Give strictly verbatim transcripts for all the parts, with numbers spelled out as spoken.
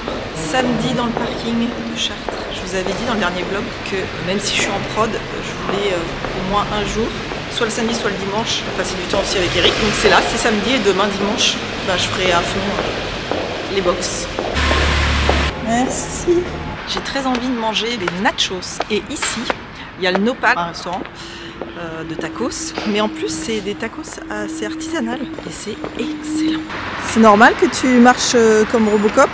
Samedi dans le parking de Chartres. Je vous avais dit dans le dernier vlog que même si je suis en prod, je voulais euh, au moins un jour, soit le samedi soit le dimanche, passer du temps aussi avec Eric. Donc c'est là, c'est samedi et demain dimanche, bah, je ferai à fond euh, les box. Merci. J'ai très envie de manger des nachos et ici il y a le Nopal, un restaurant euh, de tacos, mais en plus c'est des tacos assez artisanales et c'est excellent. C'est normal que tu marches euh, comme Robocop?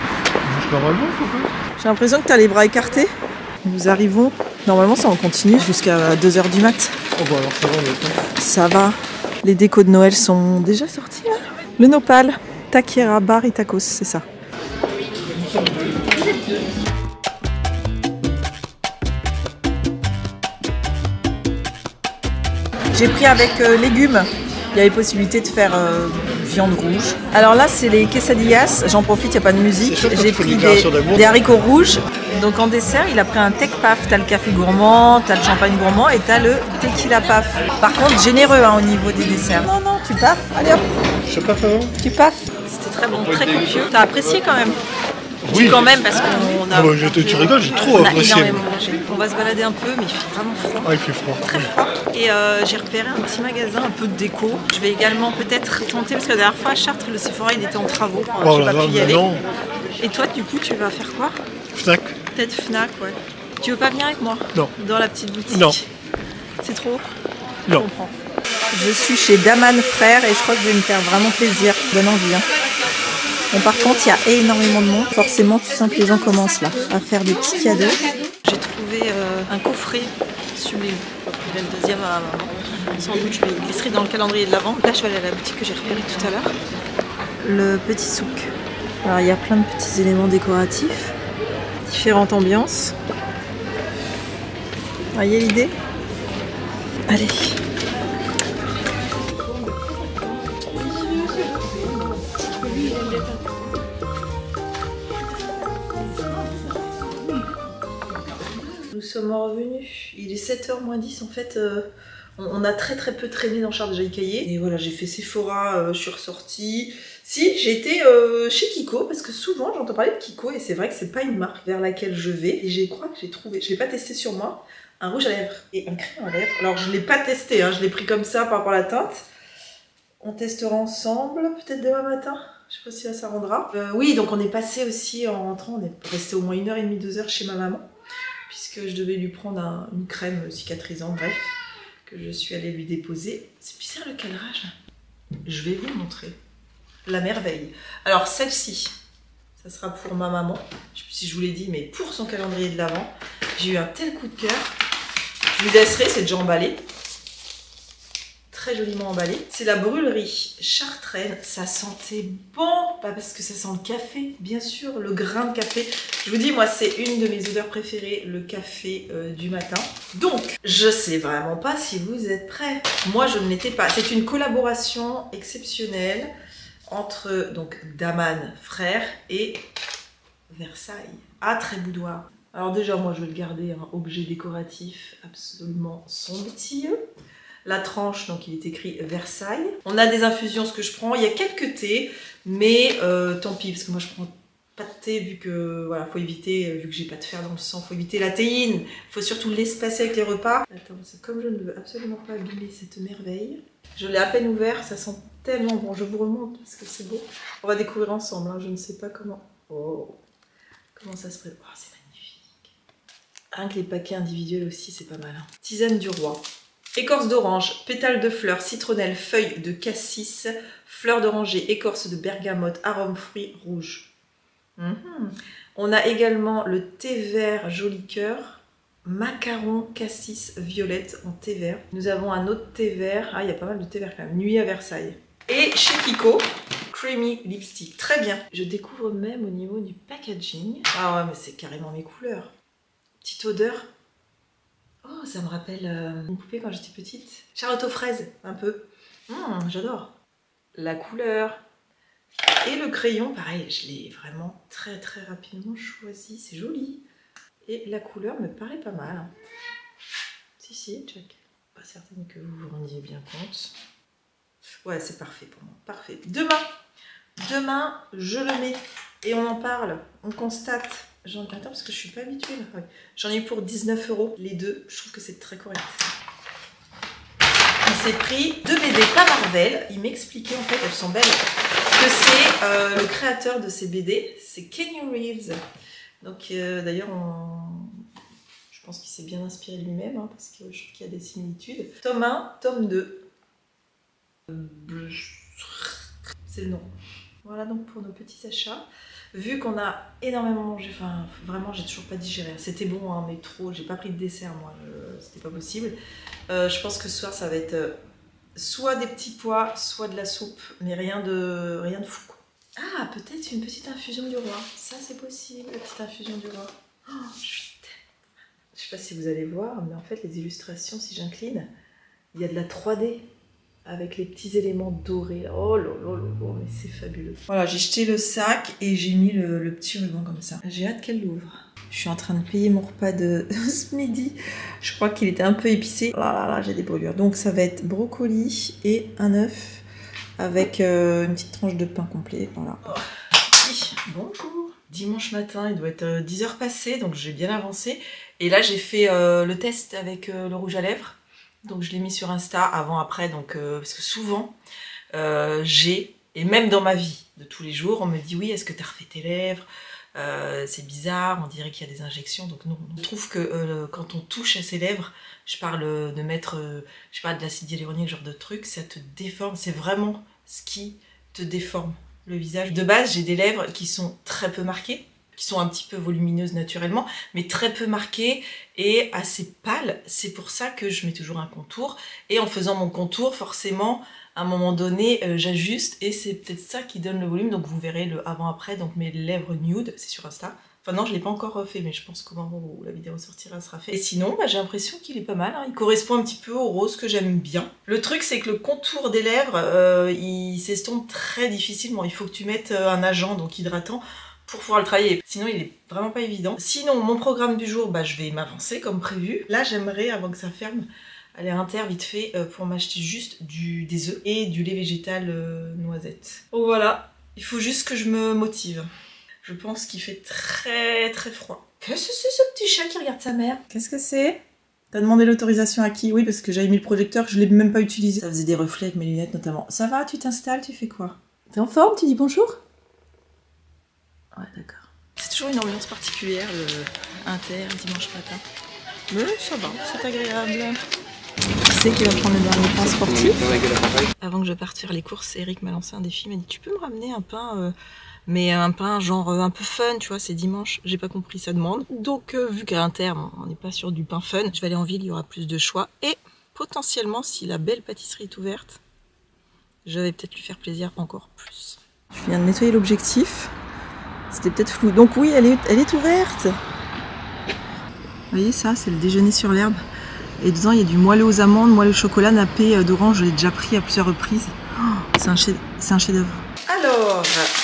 J'ai l'impression que tu as les bras écartés. Nous arrivons, normalement ça en continue jusqu'à deux heures du mat. Oh bah alors ça va, on Ça va. Les décos de Noël sont déjà sortis là. Le Nopal, Taquera Bar et Tacos, c'est ça. J'ai pris avec euh, légumes. Il y avait possibilité de faire euh, viande rouge. Alors là, c'est les quesadillas. J'en profite, il n'y a pas de musique. J'ai pris des, des haricots rouges. Donc en dessert, il a pris un tech paf. T'as le café gourmand, t'as le champagne gourmand et t'as le tequila paf. Par contre, généreux hein, au niveau des desserts. Non, non, tu paffes. Allez hop. Je paf avant. Tu paffes. C'était très bon, très copieux. T'as apprécié quand même? Oui. Quand même parce qu'on a... Ah bah, je, tu rigoles, j'ai trop on a apprécié. énormément mangé. On va se balader un peu, mais il fait vraiment froid. Ah, il fait froid. Très froid. Et euh, j'ai repéré un petit magasin, un peu de déco. Je vais également peut-être tenter, parce que la dernière fois à Chartres, le Sephora il était en travaux. Euh, Oh j'ai là pas là, pu y aller. non. Et toi, du coup, tu vas faire quoi? Fnac. Peut-être Fnac, ouais. Tu veux pas venir avec moi? Non. Dans la petite boutique? Non. C'est trop? Non. Je comprends. Je suis chez Daman Frères et je crois que je vais me faire vraiment plaisir. Donne envie, hein. Bon, par contre, il y a énormément de monde. Forcément, tu sens que les gens commencent là à faire des petits cadeaux. J'ai trouvé euh, un coffret sublime. Il y a le deuxième à maman. Sans doute, je le glisserai dans le calendrier de l'avant. Là, je vais aller à la boutique que j'ai repérée tout à l'heure. Le petit souk. Alors, il y a plein de petits éléments décoratifs. Différentes ambiances. Vous voyez l'idée? Allez. Nous sommes revenus, il est sept heures moins dix en fait, euh, on, on a très très peu traîné dans Charles de Jaïcaillé. Et voilà, j'ai fait Sephora, euh, je suis ressortie. Si, j'ai été euh, chez Kiko, parce que souvent j'entends parler de Kiko et c'est vrai que c'est pas une marque vers laquelle je vais. Et je crois que j'ai trouvé, je l'ai pas testé sur moi, un rouge à lèvres et un crayon à lèvres. Alors je l'ai pas testé, hein, je l'ai pris comme ça par rapport à la teinte. On testera ensemble, peut-être demain matin. Je sais pas si là ça rendra. Euh, oui, donc on est passé aussi en rentrant, on est resté au moins une heure et demie, deux heures chez ma maman. Puisque je devais lui prendre un, une crème cicatrisante, bref, que je suis allée lui déposer. C'est bizarre le cadrage. Je vais vous montrer la merveille. Alors celle-ci, ça sera pour ma maman. Je sais plus si je vous l'ai dit, mais pour son calendrier de l'Avent, j'ai eu un tel coup de cœur. Je lui laisserai, c'est déjà emballé. Très joliment emballé. C'est la brûlerie chartraine. Ça sentait bon, pas parce que ça sent le café, bien sûr, le grain de café. Je vous dis, moi, c'est une de mes odeurs préférées, le café euh, du matin. Donc, je sais vraiment pas si vous êtes prêts. Moi, je ne l'étais pas. C'est une collaboration exceptionnelle entre donc Daman Frères et Versailles. Ah, très boudoir. Alors déjà, moi, je vais le garder, un objet décoratif absolument somptueux. La tranche, donc il est écrit Versailles. On a des infusions, ce que je prends. Il y a quelques thés, mais euh, tant pis, parce que moi je prends pas de thé, vu que voilà, faut éviter, vu que j'ai pas de fer dans le sang, faut éviter la théine. Faut surtout l'espacer avec les repas. Attends, c'est comme je ne veux absolument pas abîmer cette merveille. Je l'ai à peine ouvert, ça sent tellement bon. Je vous remonte parce que c'est beau. On va découvrir ensemble, hein. Je ne sais pas comment. Oh, comment ça se prépare. Oh, c'est magnifique. Rien que les paquets individuels aussi, c'est pas mal. Hein. Tisane du roi. Écorce d'orange, pétales de fleurs, citronnelle, feuilles de cassis, fleurs d'oranger, écorce de bergamote, arôme fruits rouges. Mmh. On a également le thé vert joli cœur, macaron cassis violette en thé vert. Nous avons un autre thé vert, ah il y a pas mal de thé vert quand même, nuit à Versailles. Et chez Kiko, creamy lipstick, très bien. Je découvre même au niveau du packaging. Ah ouais mais c'est carrément mes couleurs. Petite odeur. Oh, ça me rappelle euh, une poupée quand j'étais petite. Charlotte aux fraises, un peu. Mmh, j'adore. La couleur. Et le crayon, pareil, je l'ai vraiment très très rapidement choisi. C'est joli. Et la couleur me paraît pas mal. Si, si, check. Pas certaine que vous vous rendiez bien compte. Ouais, c'est parfait pour moi. Parfait. Demain, Demain, je le mets et on en parle, on constate. J'en... Attends, parce que je suis pas habituée. Ouais. J'en ai eu pour dix-neuf euros les deux. Je trouve que c'est très correct. Il s'est pris deux B D, pas Marvel. Il m'expliquait, en fait, elles sont belles, que c'est euh, le créateur de ces B D, c'est Kenny Reeves. Donc, euh, d'ailleurs, on... je pense qu'il s'est bien inspiré lui-même, hein, parce que je trouve qu'il y a des similitudes. Tome un, tome deux. C'est le nom. Voilà donc pour nos petits achats. Vu qu'on a énormément mangé, enfin vraiment j'ai toujours pas digéré. C'était bon hein, mais trop, j'ai pas pris de dessert moi, euh, c'était pas possible. Euh, je pense que ce soir ça va être euh, soit des petits pois, soit de la soupe, mais rien de, rien de fou quoi. Ah peut-être une petite infusion du roi, ça c'est possible, la petite infusion du roi. Oh, je suis tellement... Je sais pas si vous allez voir, mais en fait les illustrations, si j'incline, il y a de la trois D. Avec les petits éléments dorés. Oh là là là là, mais c'est fabuleux. Voilà, j'ai jeté le sac et j'ai mis le, le petit ruban comme ça. J'ai hâte qu'elle l'ouvre. Je suis en train de payer mon repas de ce midi. Je crois qu'il était un peu épicé. Oh là là, j'ai des brûlures. Donc ça va être brocoli et un œuf avec euh, une petite tranche de pain complet. Voilà. Oh. Bonjour. Dimanche matin, il doit être dix heures passées, donc j'ai bien avancé. Et là, j'ai fait euh, le test avec euh, le rouge à lèvres. Donc je l'ai mis sur Insta avant après donc euh, parce que souvent euh, j'ai et même dans ma vie de tous les jours on me dit oui est-ce que tu as refait tes lèvres euh, c'est bizarre on dirait qu'il y a des injections donc non je trouve que euh, quand on touche à ses lèvres je parle de mettre euh, je sais pas de l'acide hyaluronique genre de truc ça te déforme c'est vraiment ce qui te déforme le visage de base j'ai des lèvres qui sont très peu marquées qui sont un petit peu volumineuses naturellement, mais très peu marquées et assez pâles. C'est pour ça que je mets toujours un contour. Et en faisant mon contour, forcément, à un moment donné, euh, j'ajuste et c'est peut-être ça qui donne le volume. Donc vous verrez le avant-après, donc mes lèvres nude, c'est sur Insta. Enfin non, je ne l'ai pas encore fait, mais je pense qu'au moment où la vidéo sortira, elle sera faite. Et sinon, bah, j'ai l'impression qu'il est pas mal. Hein. Il correspond un petit peu au rose que j'aime bien. Le truc, c'est que le contour des lèvres, euh, il s'estompe très difficilement. Il faut que tu mettes un agent, donc hydratant, pour pouvoir le travailler, sinon il est vraiment pas évident. Sinon, mon programme du jour, bah, je vais m'avancer comme prévu. Là, j'aimerais, avant que ça ferme, aller à Inter vite fait euh, pour m'acheter juste du, des œufs et du lait végétal euh, noisette. Donc voilà, il faut juste que je me motive. Je pense qu'il fait très très froid. Qu'est-ce que c'est ce petit chat qui regarde sa mère? Qu'est-ce que c'est? T'as demandé l'autorisation à qui? Oui, parce que j'avais mis le projecteur, je l'ai même pas utilisé. Ça faisait des reflets avec mes lunettes notamment. Ça va, tu t'installes, tu fais quoi? T'es en forme? Tu dis bonjour? Ouais, d'accord. C'est toujours une ambiance particulière, le Inter, dimanche matin. Mais ça va, c'est agréable. Qui c'est qui va prendre le dernier pain sportif? Avant que je parte faire les courses, Eric m'a lancé un défi, il m'a dit tu peux me ramener un pain, euh, mais un pain genre euh, un peu fun, tu vois, c'est dimanche. J'ai pas compris sa demande. Donc euh, vu qu'à Inter, on n'est pas sur du pain fun, je vais aller en ville, il y aura plus de choix. Et potentiellement, si la belle pâtisserie est ouverte, je vais peut-être lui faire plaisir encore plus. Je viens de nettoyer l'objectif. C'était peut-être flou. Donc oui, elle est, elle est ouverte. Vous voyez ça, c'est le déjeuner sur l'herbe. Et dedans, il y a du moelleux aux amandes, moelleux au chocolat, nappé d'orange. Je l'ai déjà pris à plusieurs reprises. Oh, c'est un chef, c'est un chef-d'œuvre. Alors,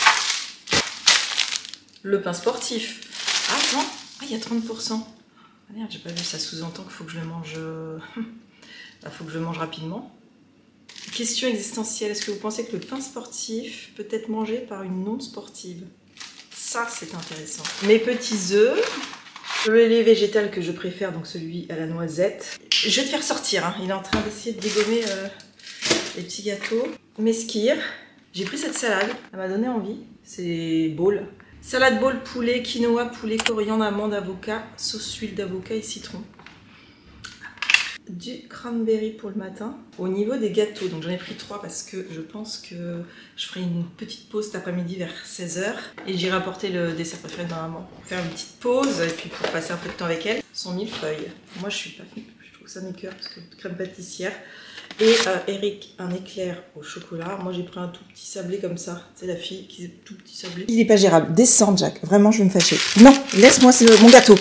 le pain sportif. Ah, attends, ah, il y a trente pour cent. Ah merde, j'ai pas vu, ça sous-entend qu'il faut que je le mange... Il faut que je le mange rapidement. Question existentielle, est-ce que vous pensez que le pain sportif peut être mangé par une non sportive? Ça, c'est intéressant. Mes petits œufs, le lait végétal que je préfère, donc celui à la noisette. Je vais te faire sortir, hein. Il est en train d'essayer de dégommer euh, les petits gâteaux. Mes skyrs, j'ai pris cette salade, elle m'a donné envie. C'est bowl. Salade bowl poulet, quinoa, poulet, coriandre, amande, avocat, sauce huile d'avocat et citron. Du cranberry pour le matin. Au niveau des gâteaux, donc j'en ai pris trois parce que je pense que je ferai une petite pause cet après-midi vers seize heures et j'irai apporter le dessert préféré de ma maman pour faire une petite pause et puis pour passer un peu de temps avec elle. Son millefeuille. Moi je suis pas, je trouve ça mi-cœur parce que crème pâtissière. Et euh, Eric, un éclair au chocolat. Moi j'ai pris un tout petit sablé comme ça. C'est la fille qui est tout petit sablé. Il est pas gérable. Descends Jack. Vraiment je vais me fâcher. Non, laisse-moi mon gâteau.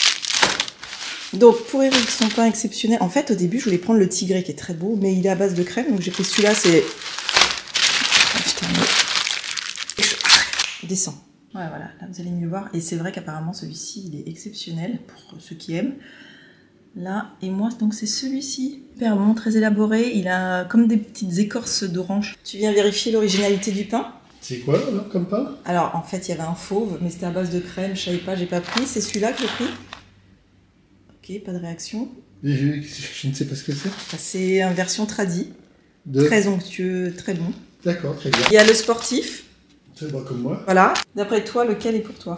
Donc pour Eric, son pain exceptionnel. En fait, au début, je voulais prendre le tigré qui est très beau, mais il est à base de crème, donc j'ai pris celui-là. C'est. Oh, putain, mais... Descends. Ouais, voilà, là vous allez mieux voir. Et c'est vrai qu'apparemment, celui-ci, il est exceptionnel pour ceux qui aiment. Là, et moi, donc c'est celui-ci. Super bon, très élaboré. Il a comme des petites écorces d'orange. Tu viens vérifier l'originalité du pain? C'est quoi alors comme pain? Alors en fait il y avait un fauve, mais c'était à base de crème, je savais pas, j'ai pas pris. C'est celui-là que j'ai pris. Ok, pas de réaction. Et je, je ne sais pas ce que c'est. C'est une version tradie, De... très onctueux, très bon. D'accord, très bien. Il y a le sportif. C'est bon comme moi. Voilà. D'après toi, lequel est pour toi?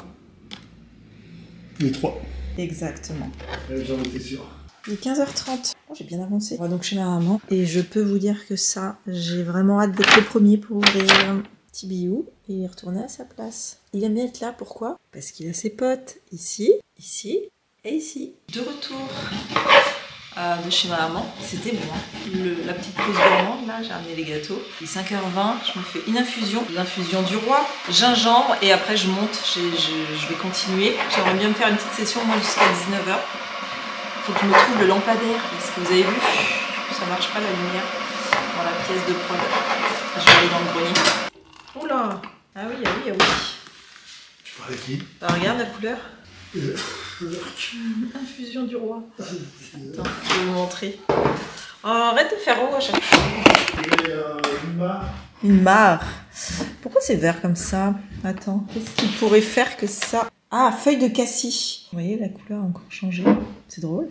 Les trois. Exactement. Ouais, j'en étais sûr. Il est quinze heures trente. Oh, j'ai bien avancé. On va donc chez ma maman. Et je peux vous dire que ça, j'ai vraiment hâte d'être le premier pour ouvrir un petit bijou et retourner à sa place. Il aime bien être là, pourquoi? Parce qu'il a ses potes ici, ici et ici. De retour euh, de chez ma maman. C'était bon, hein. Le, la petite pause gourmande, là, j'ai amené les gâteaux. Il est cinq heures vingt, je me fais une infusion. L'infusion du roi, gingembre, et après je monte, je, je, je vais continuer. J'aimerais bien me faire une petite session, moi, jusqu'à dix-neuf heures. Faut que je me trouve le lampadaire, parce que vous avez vu, ça marche pas la lumière dans la pièce de prod. Je vais aller dans le grenier. Oula! Ah oui, ah oui, ah oui. Tu parles à qui? Bah, regarde la couleur. euh... Infusion du roi. Attends, je vais vous montrer. Oh, arrête de faire haut à chaque fois. Et euh, une mare. Une mare. Pourquoi c'est vert comme ça? Attends, qu'est-ce qu'il pourrait faire que ça? Ah, feuille de cassis. Vous voyez, la couleur a encore changé. C'est drôle.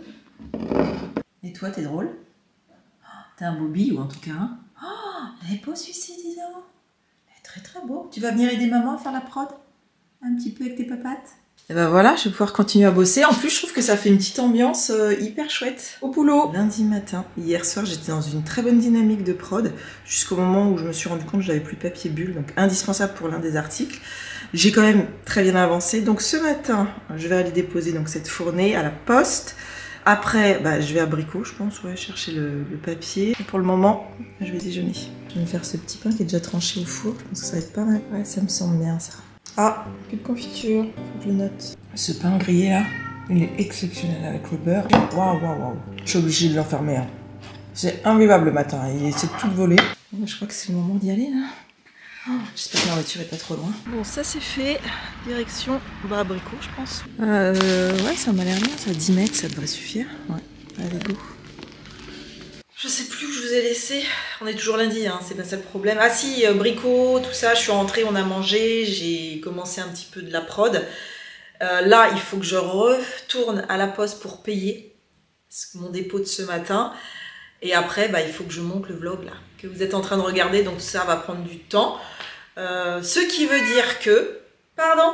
Et toi, t'es drôle? T'es un beau bille, ou en tout cas. Hein? Oh, elle est beau celui-ci, dis donc. Elle est très très beau. Tu vas venir aider maman à faire la prod? Un petit peu avec tes papates? Et ben voilà, je vais pouvoir continuer à bosser. En plus, je trouve que ça fait une petite ambiance euh, hyper chouette. Au boulot. Lundi matin. Hier soir, j'étais dans une très bonne dynamique de prod, jusqu'au moment où je me suis rendu compte que je n'avais plus papier bulle, donc indispensable pour l'un des articles. J'ai quand même très bien avancé. Donc ce matin, je vais aller déposer donc cette fournée à la poste. Après, bah, je vais à Brico, je pense, ouais, chercher le, le papier. Et pour le moment, je vais déjeuner. Je vais me faire ce petit pain qui est déjà tranché au four. Je pense que ça va être pas mal. Ouais, ça me semble bien, ça. Ah, plus de confiture, faut que je le note. Ce pain grillé là, il est exceptionnel avec le beurre. Waouh, waouh, waouh. Je suis obligée de l'enfermer. Hein. C'est invivable le matin, il essaie de tout voler. Bon, je crois que c'est le moment d'y aller là. Oh, j'espère que la voiture est pas trop loin. Bon, ça c'est fait. Direction bah, Abricot, je pense. Euh, ouais, ça m'a l'air bien. Ça, dix mètres, ça devrait suffire. Ouais, allez, go. Je sais plus où je vous ai laissé. On est toujours lundi, hein, c'est pas ça le problème. Ah si, euh, Brico, tout ça, je suis rentrée, on a mangé. J'ai commencé un petit peu de la prod. Euh, là, il faut que je retourne à la poste pour payer mon dépôt de ce matin. Et après, bah, il faut que je monte le vlog là, que vous êtes en train de regarder, donc ça va prendre du temps. Euh, ce qui veut dire que... Pardon.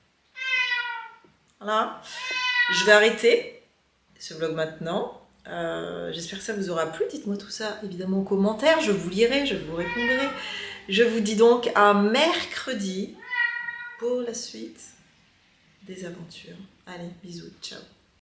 Voilà. Je vais arrêter ce vlog maintenant. Euh, J'espère que ça vous aura plu. Dites-moi tout ça, évidemment, en commentaire. Je vous lirai, je vous répondrai. Je vous dis donc à mercredi pour la suite des aventures. Allez, bisous, ciao.